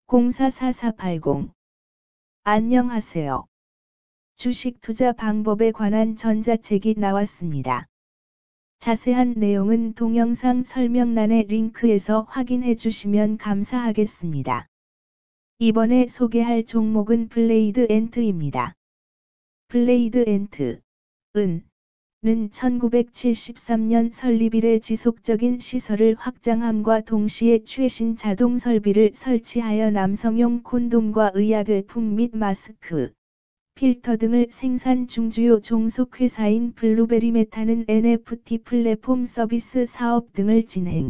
044480. 안녕하세요. 주식 투자 방법에 관한 전자책이 나왔습니다. 자세한 내용은 동영상 설명란의 링크에서 확인해 주시면 감사하겠습니다. 이번에 소개할 종목은 블레이드 엔트입니다. 블레이드 엔트는 1973년 설립 이래 지속적인 시설을 확장함과 동시에 최신 자동 설비를 설치하여 남성용 콘돔과 의약외품 및 마스크, 필터 등을 생산 중 주요 종속회사인 블루베리 메타는 NFT 플랫폼 서비스 사업 등을 진행.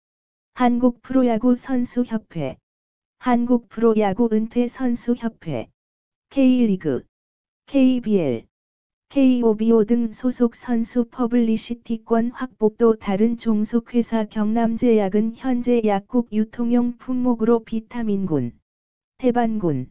한국 프로야구 선수협회, 한국 프로야구 은퇴 선수협회, K리그, KBL, KOBO 등 소속 선수 퍼블리시티권 확보 또 다른 종속회사 경남제약은 현재 약국 유통용 품목으로 비타민군, 태반군,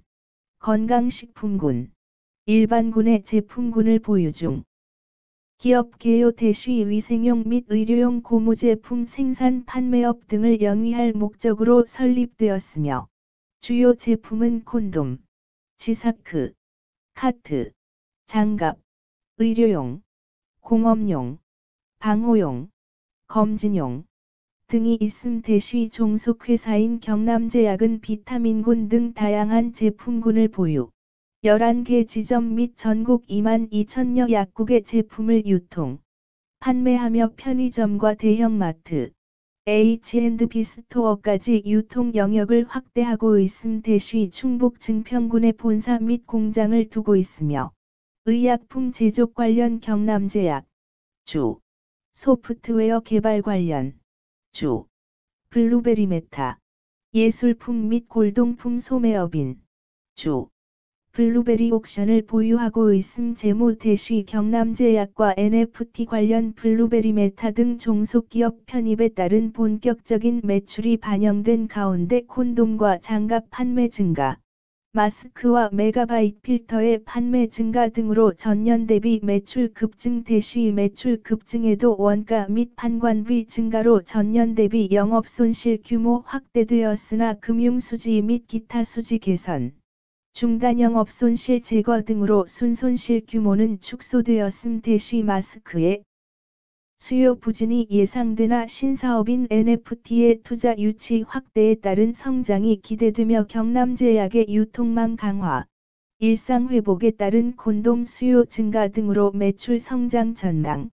건강식품군, 일반군의 제품군을 보유 중. 기업 개요 대쉬 위생용 및 의료용 고무제품 생산 판매업 등을 영위할 목적으로 설립되었으며 주요 제품은 콘돔, 지사크, 카트, 장갑, 의료용, 공업용, 방호용, 검진용 등이 있음. 대쉬 종속회사인 경남제약은 비타민군 등 다양한 제품군을 보유, 11개 지점 및 전국 22,000여 약국의 제품을 유통, 판매하며 편의점과 대형마트, H&B 스토어까지 유통 영역을 확대하고 있음. 대쉬 충북 증평군에 본사 및 공장을 두고 있으며 의약품 제조 관련 경남제약, 주, 소프트웨어 개발 관련, 주, 블루베리 메타, 예술품 및 골동품 소매업인, 주, 블루베리 옥션을 보유하고 있음. 재무 대쉬 경남제약과 NFT 관련 블루베리 메타 등 종속기업 편입에 따른 본격적인 매출이 반영된 가운데 콘돔과 장갑 판매 증가, 마스크와 메가바이트 필터의 판매 증가 등으로 전년 대비 매출 급증. 대쉬 매출 급증에도 원가 및 판관비 증가로 전년 대비 영업손실 규모 확대되었으나 금융수지 및 기타 수지 개선, 중단 영업손실 제거 등으로 순손실 규모는 축소되었음. 대쉬 마스크의 수요 부진이 예상되나 신사업인 NFT의 투자 유치 확대에 따른 성장이 기대되며 경남제약의 유통망 강화, 일상 회복에 따른 콘돔 수요 증가 등으로 매출 성장 전망.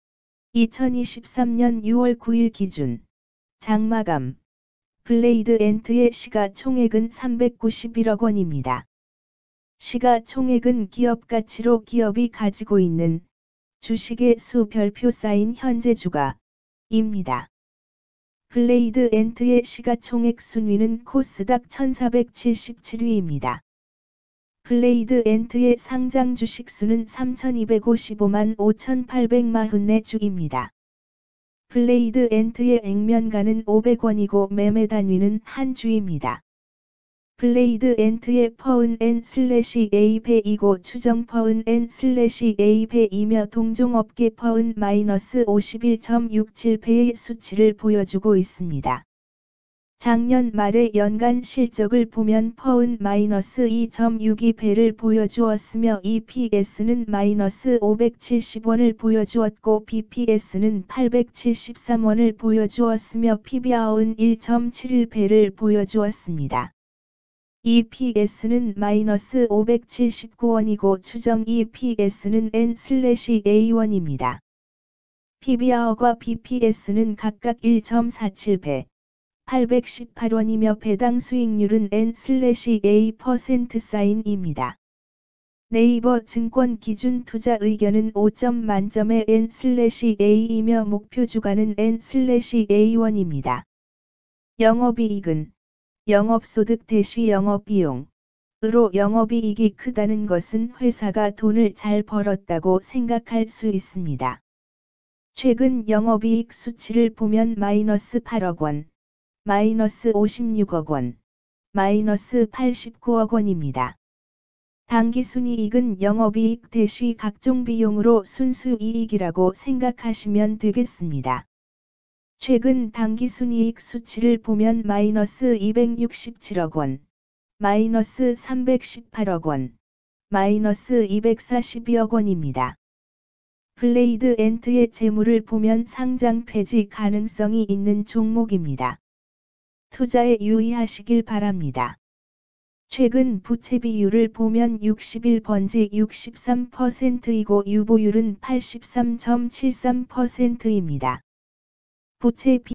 2023년 6월 9일 기준 장마감 블레이드 엔트의 시가총액은 391억 원입니다. 시가총액은 기업 가치로 기업이 가지고 있는 주식의 수 별표 쌓인 현재 주가입니다. 블레이드 엔트의 시가총액 순위는 코스닥 1477위입니다. 블레이드 엔트의 상장 주식 수는 3255만 5844주입니다. 블레이드 엔트의 액면가는 500원이고 매매 단위는 한 주입니다. 블레이드 엔트의 퍼은 N/A100이고 추정 퍼은 N/A100이며 동종업계 퍼은 -51.67배의 수치를 보여주고 있습니다. 작년 말의 연간 실적을 보면 퍼은 -2.62배를 보여주었으며 EPS는 -570원을 보여주었고 BPS는 873원을 보여주었으며 PBR은 1.71배를 보여주었습니다. EPS는 -579원이고 추정 EPS는 N/A1입니다. PBR과 BPS는 각각 1.47배, 818원이며 배당 수익률은 N/A%입니다. 네이버 증권 기준 투자 의견은 5점 만점의 N/A이며 목표 주가는 N/A1입니다. 영업이익은 영업소득 대쉬 영업비용으로 영업이익이 크다는 것은 회사가 돈을 잘 벌었다고 생각할 수 있습니다. 최근 영업이익 수치를 보면 -8억 원, -56억 원, -89억 원입니다. 당기순이익은 영업이익 대쉬 각종 비용으로 순수이익이라고 생각하시면 되겠습니다. 최근 당기순이익 수치를 보면 -267억 원, 마이너스 318억 원, 마이너스 242억 원입니다. 블레이드 엔트의 재물을 보면 상장 폐지 가능성이 있는 종목입니다. 투자에 유의하시길 바랍니다. 최근 부채 비율을 보면 61번지 63%이고 유보율은 83.73%입니다. 부채